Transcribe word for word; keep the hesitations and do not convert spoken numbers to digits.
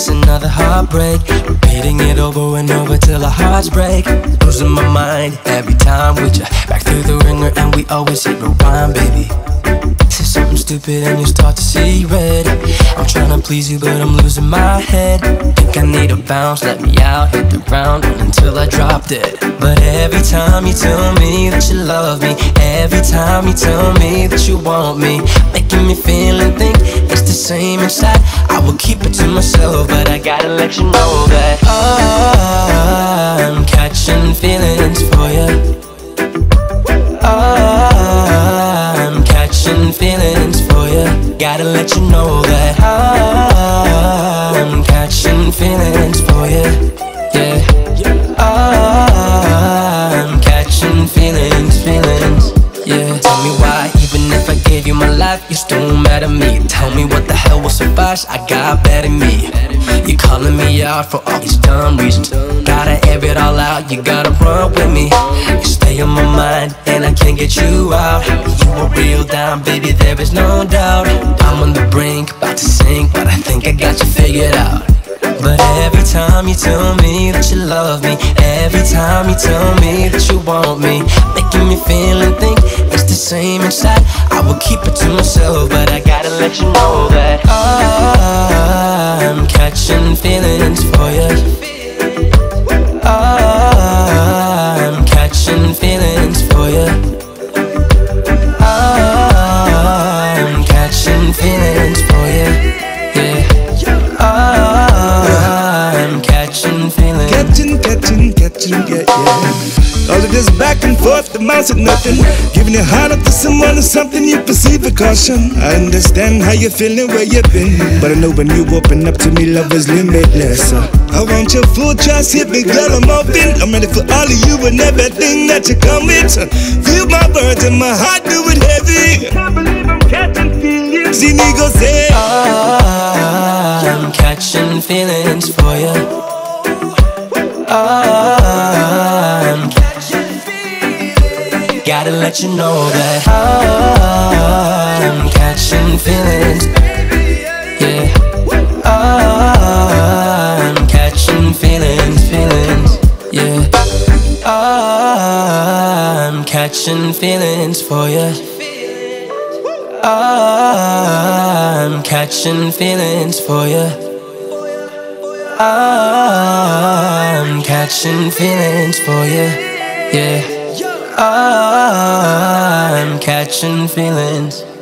just another heartbreak. Repeating it over and over till our hearts break. Losing my mind every time with you. Back through the ringer and we always hit rewind, baby. Say something stupid and you start to see red. I'm trying to please you but I'm losing my head. Think I need a bounce, let me out, hit the ground until I drop dead. But every time you tell me that you love me, every time you tell me that you want me, making me feel and think it's the same inside. I will keep it to myself, but I gotta let you know that I'm catching feelings for you. I'm catching feelings for you. Gotta let you know that I'm catching feelings for you. Yeah, I'm catching feelings, feelings. Yeah, tell me why, even if I gave you my life, you still mad at me. Tell me what the hell will suffice, I got better than me. You calling me out for all these dumb reasons. Gotta air it all out, you gotta run with me. You stay on my mind and I can't get you out. You a real dime, baby, there is no doubt. I'm on the brink, about to sink, but I think I got you figured out. But every time you tell me that you love me, every time you tell me that you want me, making me feel and think it's the same inside. I will keep it to myself, but I gotta let you know that I'm catching feelings for you. I'm catching feelings for you. I'm catching feelings for you. Yeah. I'm catching feelings. Catching, catching, catching, yeah, yeah. All of this back and forth amounts to nothing. Giving your heart up to someone is something you perceive with caution. I understand how you're feeling, where you've been, but I know when you open up to me, love is limitless. uh, I want your full trust, hit me, girl, I'm open. I'm ready for all of you and everything that you come with. uh, Feel my words and my heart do it heavy. I can't believe I'm catching feelings. Inigo say I'm catching feelings for you. I'm catching feelings. Gotta let you know that I'm catching feelings. Yeah, I'm catching feelings, feelings. Yeah, I'm catching feelings for you. I'm catching feelings for you. I'm catching feelings for you. Yeah, I'm catching feelings.